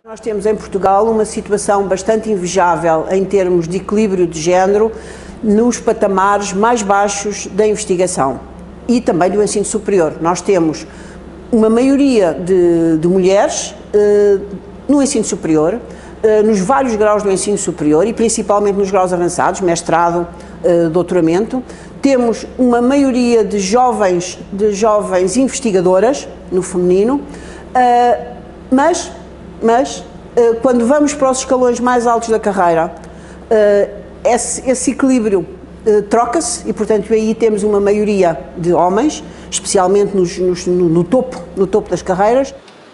Nós temos em Portugal uma situação bastante invejável em termos de equilíbrio de género nos patamares mais baixos da investigação e também do ensino superior. Nós temos uma maioria de mulheres no ensino superior, nos vários graus do ensino superior e principalmente nos graus avançados, mestrado, doutoramento. Temos uma maioria de jovens investigadoras no feminino, mas quando vamos para os escalões mais altos da carreira, esse equilíbrio troca-se e, portanto, aí temos uma maioria de homens, especialmente no topo das carreiras.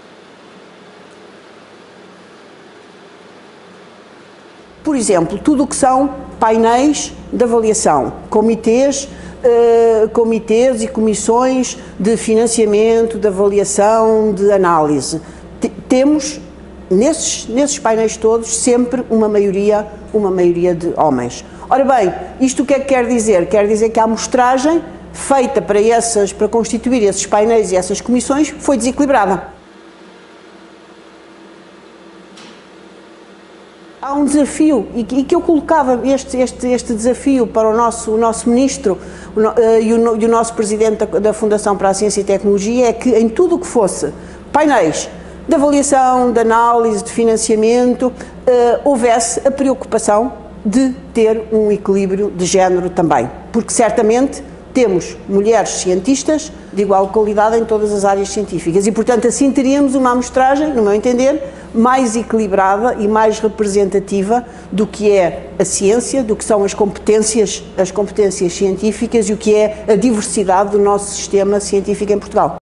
Por exemplo, tudo o que são painéis de avaliação, comitês e comissões de financiamento, de avaliação, de análise. Temos nesses painéis todos sempre uma maioria de homens. Ora bem, isto o que é que quer dizer? Quer dizer que a amostragem feita para constituir esses painéis e essas comissões foi desequilibrada. Há um desafio, e que eu colocava este desafio para o nosso Ministro e o nosso Presidente da Fundação para a Ciência e Tecnologia, é que em tudo o que fosse painéis de avaliação, de análise, de financiamento, houvesse a preocupação de ter um equilíbrio de género também, porque certamente temos mulheres cientistas de igual qualidade em todas as áreas científicas e, portanto, assim teríamos uma amostragem, no meu entender, mais equilibrada e mais representativa do que é a ciência, do que são as competências científicas e o que é a diversidade do nosso sistema científico em Portugal.